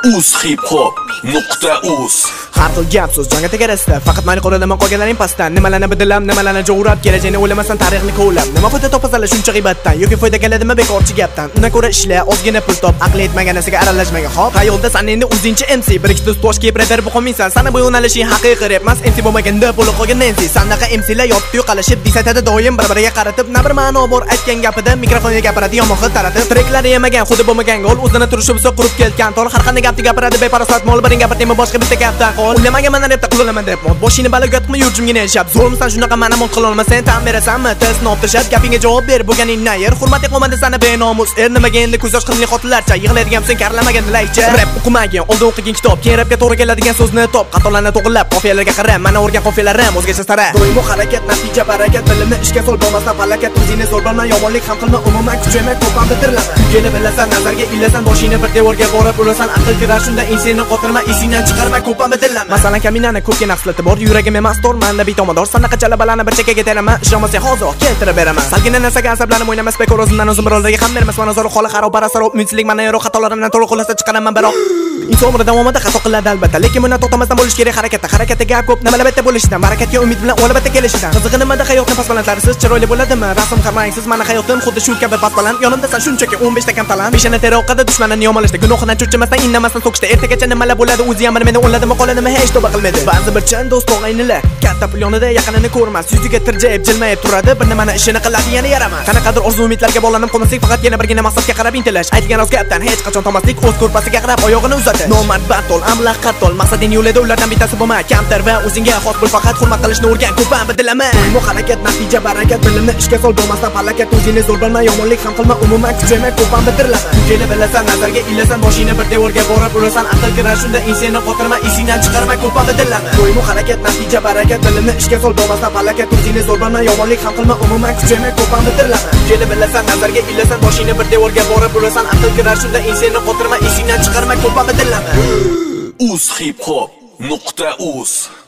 uz Har xil gap so'z jonga tegarasida faqat meni qo'lidan qolganlaring pastdan nimalarni bidilam nimalarni jo'rab kelajagini o'ylamasdan tarixni kovlab nima foyda topasanlar shuncha g'iybatdan yoki foyda keladimi bekorchi gapdan undan ko'ra ishla ozgina pul top aqli yetmagan narsaga aralashmagan hop hayotda sen endi o'zingcha MC bir ikkita tosh kiyib rapper bo'lmaysan sana bu yo'nalishing haqiqiy rap emas MC bo'lmaganda bo'lib qolgan Nancy sanaqa MClar yotdi yo'qalashib disatadi doim bir-biriga qaratib na bir ma'no bor aytgan gapida mikrofonga gapiradi yomon xil taratib treklari yemagan xuddi bo'lmagan gol o'zini turishi bo'lsa qurib ketgan tol har qanday gapni gapiradi beparosat mol biring gapirtimi boshqa bitta gapdan qol o'ylamagan mana rapda qulaman deb mod boshingni baloga qilma yurjimgina yashab zo'rmisan shunaqa ma'no mol qila olmasang tan berasanmi test nop tashab gapingga javob ber bo'lganing nayer hurmat qilmadi sana benomus nimaga endi ko'z yosh qilmay xotinlarcha yig'laydigan sen karlamagan laycha rap o'qimagan oldin o'qigan kitob keyin rapga to'g'ri keladigan so'zni top xatolarni to'g'rilab qofiyalarga qara mana o'rgan qofiyalarim o'zgacha sara doimo harakat natija barakat bilimni ishga sol bo'lmasdan falokat o'zingni zo'r bilma yomonlik ham qilma umuman kuchayma ko'pam bitirlama kuyni bilasan nazarga ilasan boshingni bir devorga borib urasan aql kirar shunda insonni qotirma esingdan chiqarma ko'pam bitirlama masalan kaminani ko'pga naqslati bor yuragim emas tormanda bitomador sanaqa jalabalarni bir chekkaga teraman ishonmasang hozir keltirib beraman salgina narsaga asablanib o'ynamas bekor o'zimdan o'zim birodarga ham bermasman nazar holi xarob barasarob umidsilik mana yo'q xatolarimdan to'liq xulasa chiqaraman biroq inson umri davomida xato qiladi albatta lekin bundan to'xtamasdan bo'lish kerak harakatda gap ko'p nimalar bitta bo'lishidan barakatga umid bilan albatta kelishidan qizig'i nimada hayotning pasbalandlarisiz chiroyli bo'ladimi rasm qarmangsiz mana hayotim xuddi shu kabi pasbaland yonimdasan shunchaki 15 ta kam talant peshana teroqada dushmanni yomonlashda gunohidan cho'chimasdan indamasdan so'kishda ertagacha nimalar bo'ladi o'zi ham meni o'yladimi qoladimi hech to'ba qilmaydi ba'zi bir chan do'st tog'aynilar katta pul yonida yaqinini ko'rmas yuziga tirjayib jilmayib turadi bir nimani ishini qiladi yana yaramas qanaqadir orzu umidlarga bog'lanib qolmaslik faqat yana birgina maqsadga qarab intilish aytgan rost gapdan hech qachon tomaslik o'z ko'rpasiga qarab oyog'ini uzatish nomard batol amla qattol maqsading yo'lida ulardan bittasi bo'lma kamtar va o'zingga xos bo'l faqat hurmat qilishni o'rgan ko'pam bidilama bu harakat natija barakat bilimni ishga sol bo'lmasdan falokat o'zingni zo'r bilma yomonlik ham qilma umuman kuchayma ko'pam bitirlama kuyni bilasan nazarga ilasan boshingni bir devorga borib urasan aql kirar shunda insonni qotirma esingdan chiqarma ko'pam bidilama bu harakat natija barakat bilimni ishga sol bo'lmasdan falokat o'zingni zo'r bilma yomonlik ham qilma umuman kuchayma ko'pam bitirama kuyni bilasan nazarga ilasan boshingni bir devorga borib urasan aql kirar shunda insonni qotirma esingdan chiqarma ko'pam bidilama uz hip hop.uz